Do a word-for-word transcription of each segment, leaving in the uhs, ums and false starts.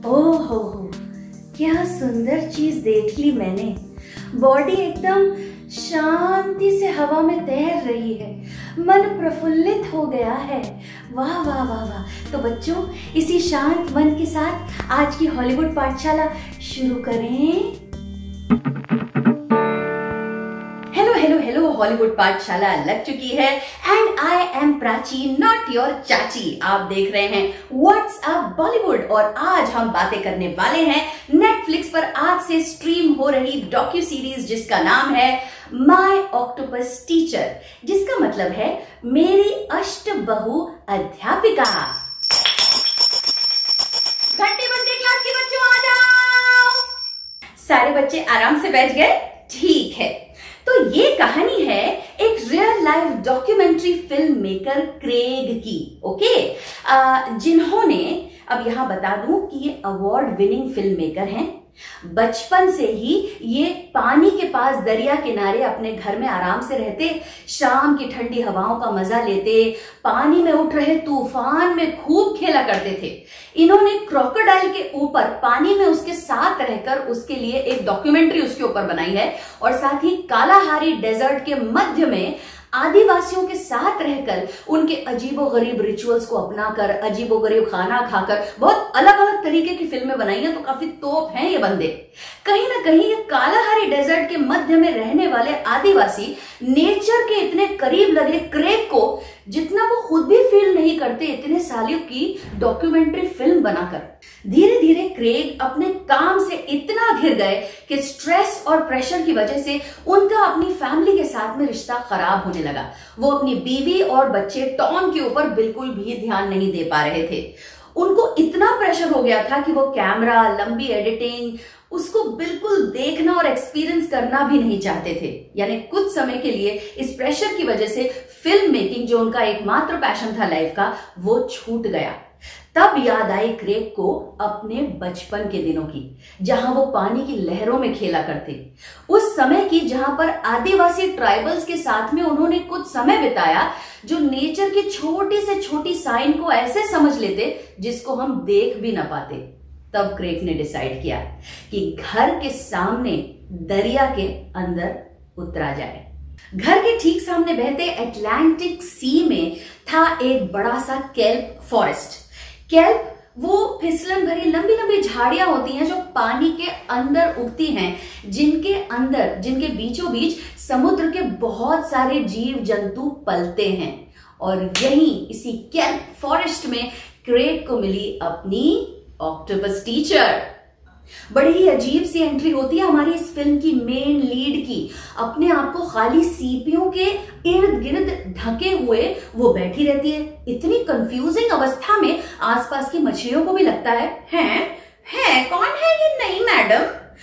ओहो, क्या सुंदर चीज देख ली मैंने। बॉडी एकदम शांति से हवा में तैर रही है, मन प्रफुल्लित हो गया है। वाह वाह वाह वाह। तो बच्चों, इसी शांत मन के साथ आज की हॉलीवुड पाठशाला शुरू करें। हेलो हेलो हेलो, हॉलीवुड पाठशाला लग चुकी है and I am Prachi, not your चाची। आप देख रहे हैं व्हाट्स अप बॉलीवुड और आज हम बातें करने वाले हैं नेटफ्लिक्स पर आज से स्ट्रीम हो रही डॉक्यू सीरीज जिसका नाम है माय ऑक्टोपस टीचर, जिसका मतलब है मेरी अष्टबहु अध्यापिका। घंटी बज गई, क्लास के बच्चों आ जाओ। सारे बच्चे आराम से बैठ गए? ठीक है। तो ये कहानी है एक real life documentary film maker Craig की, ओके, जिन्होंने, अब यहां बता दूं कि ये अवार्ड विनिंग फिल्म मेकर हैं। बचपन से ही ये पानी के पास दरिया किनारे अपने घर में आराम से रहते, शाम की ठंडी हवाओं का मजा लेते, पानी में उठ रहे तूफान में खूब खेला करते थे। इन्होंने क्रोकोडाइल के ऊपर पानी में उसके साथ रहकर उसके लिए एक डॉक्यूमेंट्री उसके ऊपर बनाई है और साथ ही कालाहारी डेजर्ट के मध्य में आदिवासियों के साथ रहकर उनके अजीबोगरीब रिचुअल्स को अपनाकर, अजीबोगरीब खाना खाकर बहुत अलग अलग तरीके की फिल्में बनाई हैं। तो काफी तोप हैं ये बंदे। कहीं ना कहीं ये कालाहारी डेजर्ट के मध्य में रहने वाले आदिवासी नेचर के इतने करीब लगे क्रेग को, जितना वो खुद भी फील नहीं करते इतने सालों की डॉक्यूमेंट्री फिल्म बनाकर। धीरे धीरे क्रेग अपने काम से इतना घिर गए कि स्ट्रेस और प्रेशर की वजह से उनका अपनी फैमिली के साथ में रिश्ता खराब होने लगा। वो अपनी बीवी और बच्चे टॉम के ऊपर बिल्कुल भी ध्यान नहीं दे पा रहे थे। उनको इतना प्रेशर हो गया था कि वो कैमरा, लंबी एडिटिंग, उसको बिल्कुल देखना और एक्सपीरियंस करना भी नहीं चाहते थे। यानी कुछ समय के लिए इस प्रेशर की वजह से फिल्म मेकिंग, जो उनका एकमात्र पैशन था लाइफ का, वो छूट गया। तब याद आई क्रेग को अपने बचपन के दिनों की, जहां वो पानी की लहरों में खेला करते, उस समय की जहां पर आदिवासी ट्राइबल्स के साथ में उन्होंने कुछ समय बिताया, जो नेचर की छोटी से छोटी साइन को ऐसे समझ लेते जिसको हम देख भी ना पाते। तब क्रेग ने डिसाइड किया कि घर के सामने दरिया के अंदर उतरा जाए। घर के ठीक सामने बहते अटलांटिक सी में था एक बड़ा सा केल्प फॉरेस्ट। केल्प वो फिसलन भरी लंबी लंबी झाड़ियां होती हैं जो पानी के अंदर उगती हैं, जिनके अंदर, जिनके बीचों बीच समुद्र के बहुत सारे जीव जंतु पलते हैं। और यहीं इसी केल्प फॉरेस्ट में क्रेग को मिली अपनी ऑक्टोपस टीचर। बड़ी ही अजीब सी एंट्री होती है हमारी इस फिल्म की मेन लीड की। अपने आप को खाली सीपियों के इर्द गिर्द ढके हुए वो बैठी रहती है। इतनी कंफ्यूजिंग अवस्था में आसपास की मछलियों को भी लगता है, हैं है कौन है ये नई मैडम।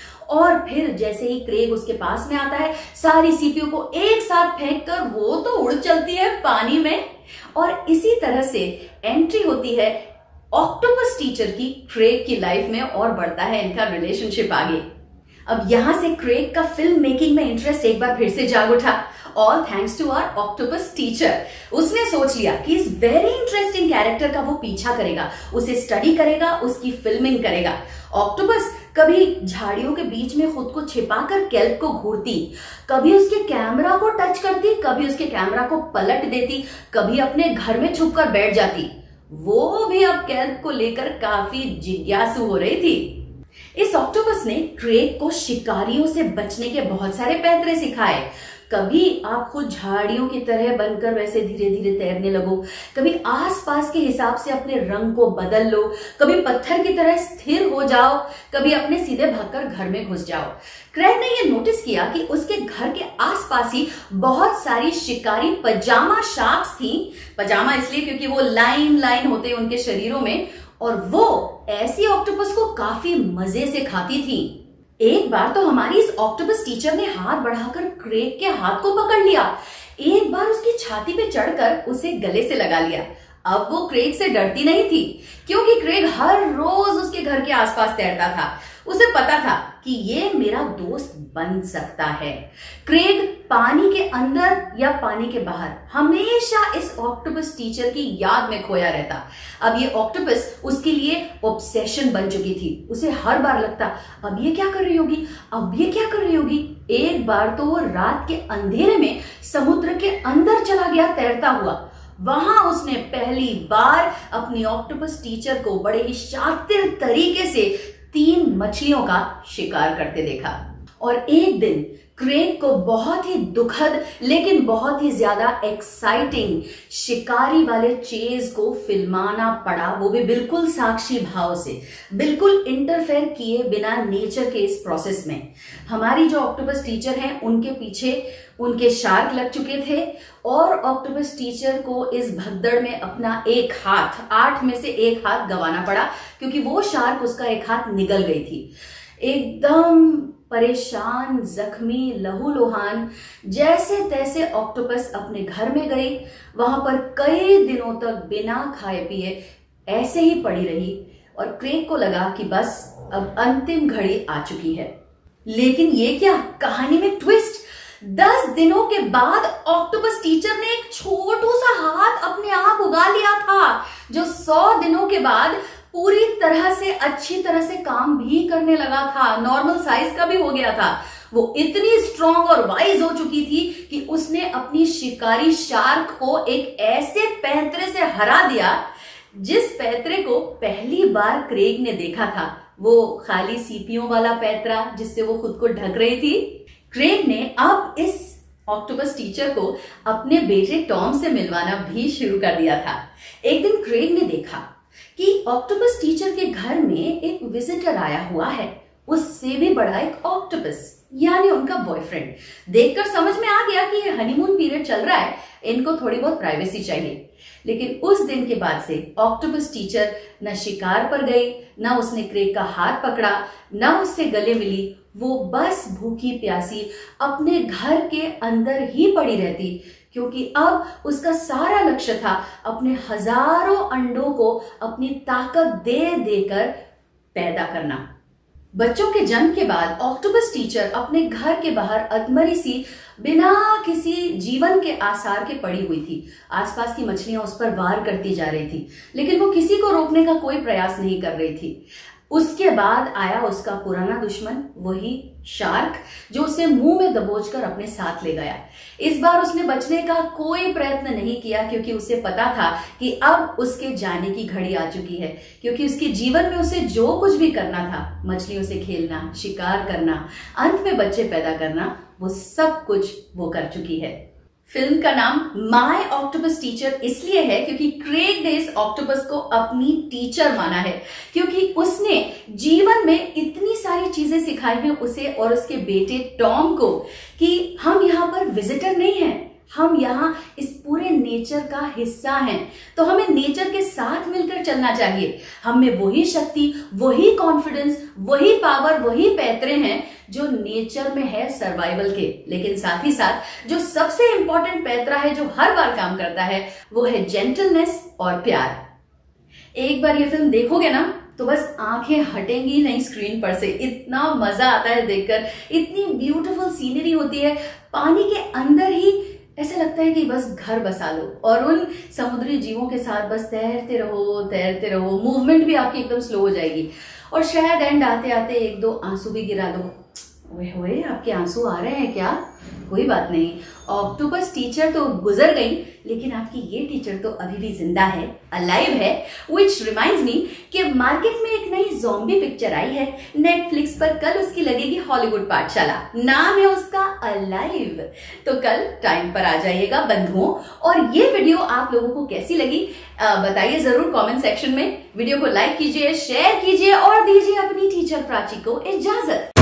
और फिर जैसे ही क्रेग उसके पास में आता है, सारी सीपियों को एक साथ फेंक कर वो तो उड़ चलती है पानी में। और इसी तरह से एंट्री होती है ऑक्टोपस टीचर की क्रेग की लाइफ में और बढ़ता है इनका रिलेशनशिप आगे। अब यहां से क्रेग का फिल्म मेकिंग में इंटरेस्ट एक बार फिर से जाग उठा, all thanks to our octopus teacher. उसने सोच लिया कि इस वेरी इंटरेस्टिंग कैरेक्टर का वो पीछा करेगा, उसे स्टडी करेगा, उसकी फिल्मिंग करेगा। ऑक्टोपस कभी झाड़ियों के बीच में खुद को छिपाकर केल्प को घूरती, कभी उसके कैमरा को टच करती, कभी उसके कैमरा को पलट देती, कभी अपने घर में छुपकर बैठ जाती। वो भी अब केल्प को लेकर काफी जिज्ञासु हो रही थी। इस ऑक्टोपस ने क्रेग को शिकारियों से बचने के बहुत सारे पैंतरे सिखाए। कभी आप खुद झाड़ियों की तरह बनकर वैसे धीरे धीरे तैरने लगो, कभी आसपास के हिसाब से अपने रंग को बदल लो, कभी पत्थर की तरह स्थिर हो जाओ, कभी अपने सीधे भागकर घर में घुस जाओ। क्रेग ने यह नोटिस किया कि उसके घर के आसपास ही बहुत सारी शिकारी पजामा शार्क्स थी। पजामा इसलिए क्योंकि वो लाइन लाइन होते उनके शरीरों में, और वो ऐसी ऑक्टोपस को काफी मजे से खाती थी। एक बार तो हमारी इस ऑक्टोपस टीचर ने हाथ बढ़ाकर क्रेग के हाथ को पकड़ लिया, एक बार उसकी छाती पे चढ़कर उसे गले से लगा लिया। अब वो क्रेग से डरती नहीं थी, क्योंकि क्रेग हर रोज उसके घर के आसपास तैरता था। उसे पता था कि ये मेरा दोस्त बन सकता है। क्रेग पानी के अंदर या पानी के बाहर हमेशा इस ऑक्टोपस टीचर की याद में खोया रहता। अब ये ऑक्टोपस उसके लिए ऑब्सेशन बन चुकी थी। उसे हर बार लगता, अब ये क्या कर रही होगी, अब ये क्या कर रही होगी। एक बार तो वो रात के अंधेरे में समुद्र के अंदर चला गया तैरता हुआ। वहां उसने पहली बार अपनी ऑक्टोपस टीचर को बड़े ही शातिर तरीके से तीन मछलियों का शिकार करते देखा। और एक दिन क्रेग को बहुत ही दुखद लेकिन बहुत ही ज्यादा एक्साइटिंग शिकारी वाले चेज को फिल्माना पड़ा, वो भी बिल्कुल साक्षी भाव से, बिल्कुल इंटरफेयर किए बिना नेचर के इस प्रोसेस में। हमारी जो ऑक्टोपस टीचर हैं उनके पीछे उनके शार्क लग चुके थे और ऑक्टोपस टीचर को इस भगदड़ में अपना एक हाथ, आठ में से एक हाथ गंवाना पड़ा क्योंकि वो शार्क उसका एक हाथ निगल गई थी। एकदम परेशान, जख्मी, लहूलुहान, जैसे तैसे ऑक्टोपस अपने घर में गई। वहां पर कई दिनों तक बिना खाए पिए ऐसे ही पड़ी रही और क्रेग को लगा कि बस अब अंतिम घड़ी आ चुकी है। लेकिन ये क्या, कहानी में ट्विस्ट। दस दिनों के बाद ऑक्टोपस टीचर ने एक छोटू सा हाथ अपने आप उगा लिया था, जो सौ दिनों के बाद पूरी तरह से अच्छी तरह से काम भी करने लगा था, नॉर्मल साइज का भी हो गया था। वो इतनी स्ट्रांग और वाइज हो चुकी थी कि उसने अपनी शिकारी शार्क को एक ऐसे पैंतरे से हरा दिया जिस पैंतरे को पहली बार क्रेग ने देखा था, वो खाली सीपियों वाला पैंतरा जिससे वो खुद को ढक रही थी। क्रेग ने अब इस ऑक्टोपस टीचर को अपने बेटे टॉम से मिलवाना भी शुरू कर दिया था। एक दिन क्रेग ने देखा कि ऑक्टोपस टीचर के घर में एक विजिटर आया हुआ है, उससे भी बड़ा एक ऑक्टोपस, यानी उनका बॉयफ्रेंड। देखकर समझ में आ गया कि ये हनीमून पीरियड चल रहा है, इनको थोड़ी बहुत प्राइवेसी चाहिए। लेकिन उस दिन के बाद से ऑक्टोपस टीचर न शिकार पर गई, न उसने क्रेग का हाथ पकड़ा, न उससे गले मिली। वो बस भूखी प्यासी अपने घर के अंदर ही पड़ी रहती, क्योंकि अब उसका सारा लक्ष्य था अपने हजारों अंडों को अपनी ताकत दे देकर पैदा करना। बच्चों के जन्म के बाद ऑक्टोपस टीचर अपने घर के बाहर अधमरी सी बिना किसी जीवन के आसार के पड़ी हुई थी। आसपास की मछलियां उस पर वार करती जा रही थी, लेकिन वो किसी को रोकने का कोई प्रयास नहीं कर रही थी। उसके बाद आया उसका पुराना दुश्मन, वही शार्क, जो उसे मुंह में दबोचकर अपने साथ ले गया। इस बार उसने बचने का कोई प्रयत्न नहीं किया, क्योंकि उसे पता था कि अब उसके जाने की घड़ी आ चुकी है, क्योंकि उसके जीवन में उसे जो कुछ भी करना था, मछलियों से खेलना, शिकार करना, अंत में बच्चे पैदा करना, वो सब कुछ वो कर चुकी है। फिल्म का नाम माय ऑक्टोपस टीचर इसलिए है क्योंकि क्रेग ने इस ऑक्टोपस को अपनी टीचर माना है, क्योंकि उसने जीवन में इतनी सारी चीजें सिखाई हैं उसे और उसके बेटे टॉम को कि हम यहाँ पर विजिटर नहीं हैं, हम यहाँ इस पूरे नेचर का हिस्सा हैं, तो हमें नेचर के साथ मिलकर चलना चाहिए। हम में वही शक्ति, वही कॉन्फिडेंस, वही पावर, वही पैतरे हैं जो नेचर में है सर्वाइवल के। लेकिन साथ ही साथ जो सबसे इंपॉर्टेंट पैतरा है जो हर बार काम करता है, वो है जेंटलनेस और प्यार। एक बार ये फिल्म देखोगे ना तो बस आंखें हटेंगी नहीं स्क्रीन पर से, इतना मजा आता है देखकर। इतनी ब्यूटीफुल सीनरी होती है, पानी के अंदर ही ऐसा लगता है कि बस घर बसा लो और उन समुद्री जीवों के साथ बस तैरते रहो तैरते रहो। मूवमेंट भी आपकी एकदम स्लो हो जाएगी और शायद एंड आते आते एक दो आंसू भी गिरा दो। ओए होए, आपके आंसू आ रहे हैं क्या? कोई बात नहीं, ऑक्टोपस टीचर तो गुजर गई, लेकिन आपकी ये टीचर तो अभी भी जिंदा है, अलाइव है। व्हिच रिमाइंड्स मी कि मार्केट में एक नई ज़ॉम्बी पिक्चर आई है नेटफ्लिक्स पर, कल उसकी लगेगी हॉलीवुड पाठशाला, नाम है उसका अलाइव। तो कल टाइम पर आ जाइएगा बंधुओं। और ये वीडियो आप लोगों को कैसी लगी बताइए जरूर कमेंट सेक्शन में। वीडियो को लाइक कीजिए, शेयर कीजिए और दीजिए अपनी टीचर प्राची को इजाजत।